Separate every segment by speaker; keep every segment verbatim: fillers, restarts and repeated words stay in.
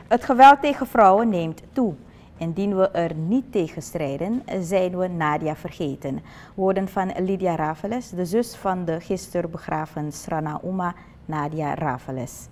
Speaker 1: Het geweld tegen vrouwen neemt toe. Indien we er niet tegen strijden, zijn we Nadia vergeten. Woorden van Lydia Rafeles, de zus van de gisteren begraven Srana Ouma, Nadia Rafeles.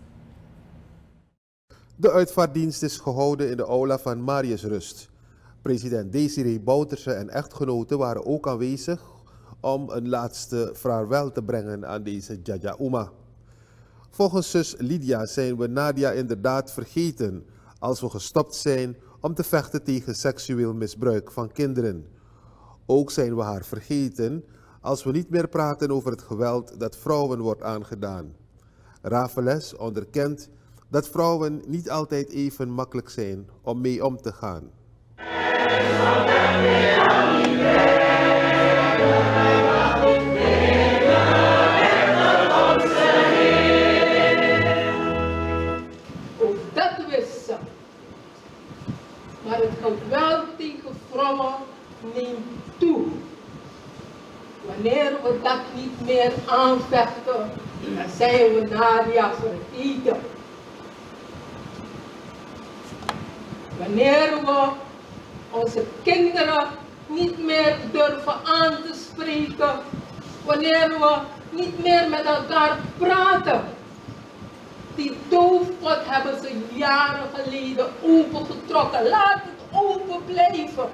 Speaker 2: De uitvaartdienst is gehouden in de aula van Mariusrust. President Desiree Bouterse en echtgenoten waren ook aanwezig om een laatste vaarwel te brengen aan deze Jaja Ouma. Volgens zus Lydia zijn we Nadia inderdaad vergeten als we gestopt zijn om te vechten tegen seksueel misbruik van kinderen. Ook zijn we haar vergeten als we niet meer praten over het geweld dat vrouwen wordt aangedaan. Rafeles onderkent dat vrouwen niet altijd even makkelijk zijn om mee om te gaan.
Speaker 3: Ook dat wist ze. Maar het geweld tegen vrouwen neemt toe. Wanneer we dat niet meer aanvechten, dan zijn we Nadia vergeten. Wanneer we onze kinderen niet meer durven aan te spreken, wanneer we niet meer met elkaar praten. Die doofpot hebben ze jaren geleden opengetrokken. Laat het open blijven.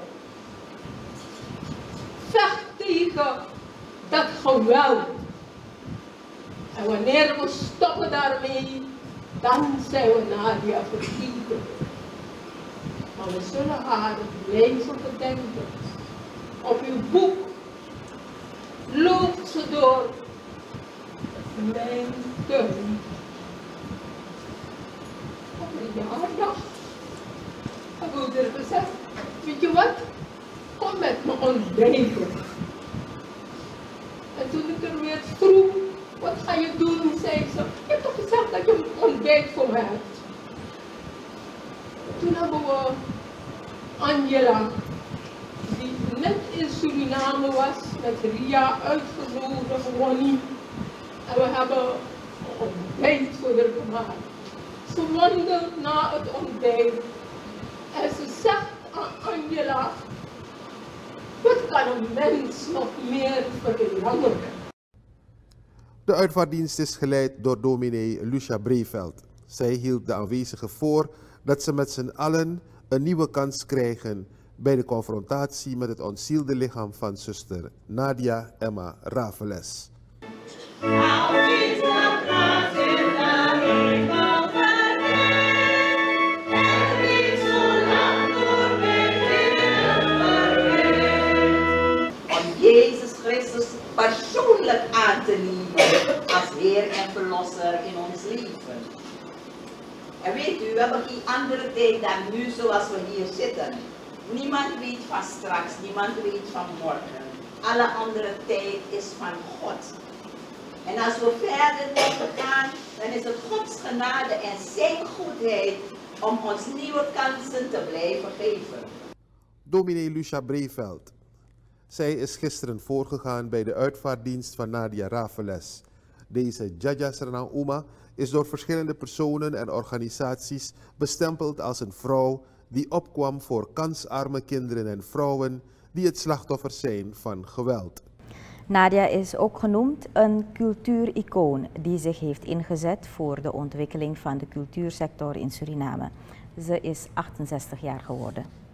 Speaker 3: Vecht tegen dat geweld. En wanneer we stoppen daarmee, dan zijn we Nadia vergeten. Maar we zullen haar blijven gedenken. Op uw boek loopt ze door mijn tuin. Op mijn verjaardag heb moeder gezegd, weet je wat, kom met me ontbijten. En toen ik er weer vroeg, wat ga je doen, zei ze, je hebt toch gezegd dat je een ontbijt voor me hebt. Toen hebben we Angela, die net in Suriname was, met Ria uitgenodigd, Ronnie. En we hebben een ontbijt voor haar gemaakt. Ze wandelt na het ontbijt en ze zegt aan Angela, wat kan een mens nog meer verlangen?
Speaker 2: De uitvaartdienst is geleid door dominee Lucia Breveld. Zij hield de aanwezigen voor dat ze met z'n allen een nieuwe kans krijgen bij de confrontatie met het ontzielde lichaam van zuster Nadia Emma Rafeles.
Speaker 4: Om Jezus Christus persoonlijk aan te nemen als Heer en Verlosser in ons leven. En weet u, we hebben geen andere tijd dan nu zoals we hier zitten. Niemand weet van straks, niemand weet van morgen. Alle andere tijd is van God. En als we verder moeten gaan, dan is het Gods genade en zijn goedheid om ons nieuwe kansen te blijven geven.
Speaker 2: Dominee Lucia Breveld. Zij is gisteren voorgegaan bij de uitvaartdienst van Nadia Rafeles. Deze Jaja Srana Ouma is door verschillende personen en organisaties bestempeld als een vrouw die opkwam voor kansarme kinderen en vrouwen die het slachtoffer zijn van geweld.
Speaker 1: Nadia is ook genoemd een cultuuricoon die zich heeft ingezet voor de ontwikkeling van de cultuursector in Suriname. Ze is achtenzestig jaar geworden.